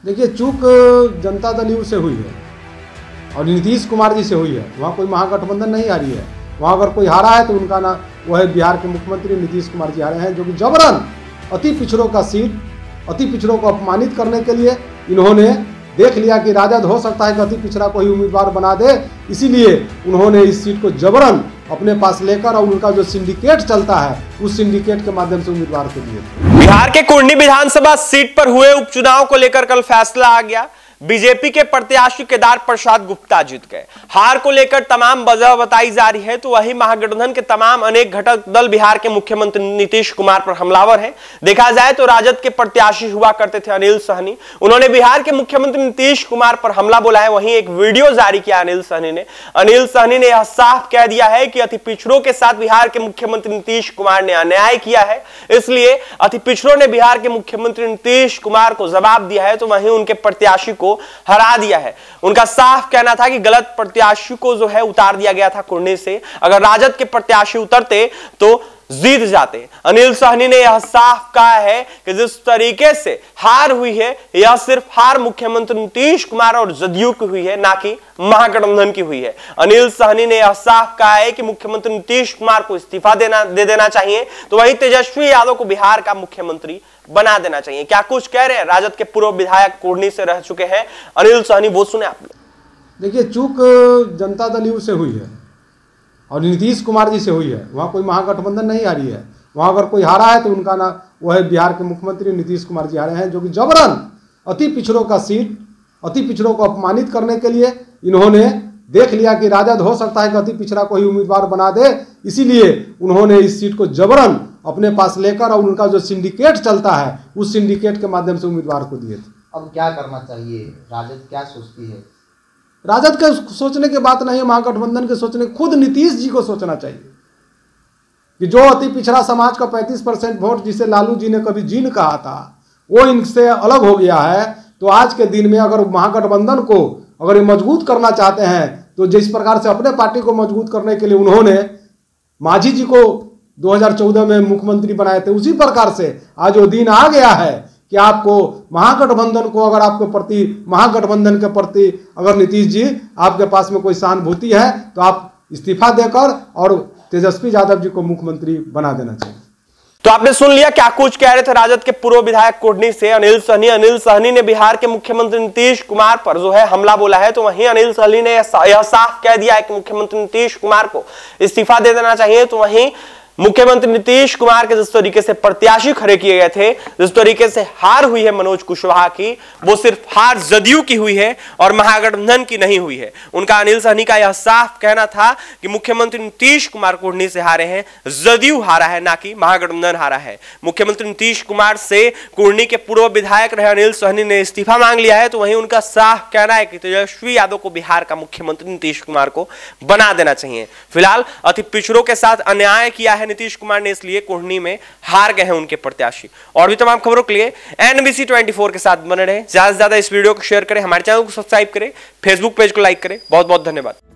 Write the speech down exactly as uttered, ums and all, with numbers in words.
देखिए, चूक जनता दल यू से हुई है और नीतीश कुमार जी से हुई है। वहाँ कोई महागठबंधन नहीं हारी है। वहाँ अगर कोई हारा है तो उनका ना वो है बिहार के मुख्यमंत्री नीतीश कुमार जी हारे हैं, जो कि जबरन अति पिछड़ों का सीट, अति पिछड़ों को अपमानित करने के लिए इन्होंने देख लिया कि राजद हो सकता है कि अति पिछड़ा को ही उम्मीदवार बना दे, इसीलिए उन्होंने इस सीट को जबरन अपने पास लेकर और उनका जो सिंडिकेट चलता है उस सिंडिकेट के माध्यम से उम्मीदवार को दिए। बिहार के कुर्नी विधानसभा सीट पर हुए उपचुनाव को लेकर कल फैसला आ गया। बीजेपी के प्रत्याशी केदार प्रसाद गुप्ता जीत गए। हार को लेकर तमाम वजह बताई जा रही है, तो वही महागठबंधन के तमाम अनेक घटक दल बिहार के मुख्यमंत्री नीतीश कुमार पर हमलावर हैं। देखा जाए तो राजद के प्रत्याशी हुआ करते थे अनिल सहनी, उन्होंने बिहार के मुख्यमंत्री नीतीश कुमार पर हमला बोला है। वहीं एक वीडियो जारी किया अनिल सहनी ने। अनिल सहनी ने यह साफ कह दिया है कि अति पिछड़ों के साथ बिहार के मुख्यमंत्री नीतीश कुमार ने अन्याय किया है, इसलिए अति पिछड़ों ने बिहार के मुख्यमंत्री नीतीश कुमार को जवाब दिया है, तो वहीं उनके प्रत्याशी को हरा दिया है। उनका साफ कहना था कि गलत प्रत्याशी को जो है उतार दिया गया था कुर्नी से, अगर राजद के प्रत्याशी उतरते तो जीत जाते। अनिल सहनी ने यह साफ कहा है कि जिस तरीके से हार हुई है यह सिर्फ हार मुख्यमंत्री नीतीश कुमार और जदयू की हुई है, ना कि महागठबंधन की हुई है। अनिल सहनी ने यह साफ कहा है कि मुख्यमंत्री नीतीश कुमार को इस्तीफा देना दे देना चाहिए, तो वही तेजस्वी यादव को बिहार का मुख्यमंत्री बना देना चाहिए। क्या कुछ कह रहे हैं राजद के पूर्व विधायक कुर्नी से रह चुके हैं अनिल सहनी, वो सुने आप। देखिए, चूक जनता दल यू से हुई है और नीतीश कुमार जी से हुई है। वहाँ कोई महागठबंधन नहीं हारी है। वहाँ अगर कोई हारा है तो उनका ना वो है बिहार के मुख्यमंत्री नीतीश कुमार जी हारे हैं, जो कि जबरन अति पिछड़ों का सीट, अति पिछड़ों को अपमानित करने के लिए इन्होंने देख लिया कि राजद हो सकता है कि अति पिछड़ा को ही उम्मीदवार बना दे, इसीलिए उन्होंने इस सीट को जबरन अपने पास लेकर और उनका जो सिंडिकेट चलता है उस सिंडिकेट के माध्यम से उम्मीदवार को दिए थे। अब क्या करना चाहिए? राजद क्या सोचती है? राजद के सोचने की बात नहीं है, महागठबंधन के सोचने, खुद नीतीश जी को सोचना चाहिए कि जो अति पिछड़ा समाज का पैंतीस परसेंट वोट जिसे लालू जी ने कभी जीन कहा था वो इनसे अलग हो गया है। तो आज के दिन में अगर महागठबंधन को अगर ये मजबूत करना चाहते हैं तो जिस प्रकार से अपने पार्टी को मजबूत करने के लिए उन्होंने मांझी जी को दो हज़ार चौदह में मुख्यमंत्री बनाए थे, उसी प्रकार से आज वो दिन आ गया है कि आपको महागठबंधन को अगर आपके प्रति महागठबंधन के प्रति अगर नीतीश जी आपके पास में कोई सहानुभूति है तो आप इस्तीफा देकर और तेजस्वी यादव जी को मुख्यमंत्री बना देना चाहिए। तो आपने सुन लिया क्या कुछ कह रहे थे राजद के पूर्व विधायक कुर्नी से अनिल सहनी। अनिल सहनी ने बिहार के मुख्यमंत्री नीतीश कुमार पर जो है हमला बोला है, तो वहीं अनिल सहनी ने यह साफ कह दिया है कि मुख्यमंत्री नीतीश कुमार को इस्तीफा दे देना चाहिए। तो वहीं मुख्यमंत्री नीतीश कुमार के जिस तरीके से प्रत्याशी खड़े किए गए थे, जिस तरीके से हार हुई है मनोज कुशवाहा की, वो सिर्फ हार जदयू की हुई है और महागठबंधन की नहीं हुई है। उनका अनिल सहनी का यह साफ कहना था कि मुख्यमंत्री नीतीश कुमार कुर्नी से हारे हैं, जदयू हारा है, ना कि महागठबंधन हारा है। मुख्यमंत्री नीतीश कुमार से कुर्नी के पूर्व विधायक रहे अनिल सहनी ने इस्तीफा मांग लिया है, तो वहीं उनका साफ कहना है कि तेजस्वी यादव को बिहार का मुख्यमंत्री नीतीश कुमार को बना देना चाहिए। फिलहाल अति पिछड़ों के साथ अन्याय किया है नीतीश कुमार ने, इसलिए कुर्नी में हार गए हैं उनके प्रत्याशी। और भी तमाम खबरों के लिए एनबीसी चौबीस के साथ बने रहें। ज्यादा से ज्यादा इस वीडियो को शेयर करें, हमारे चैनल को सब्सक्राइब करें, फेसबुक पेज को लाइक करें। बहुत बहुत धन्यवाद।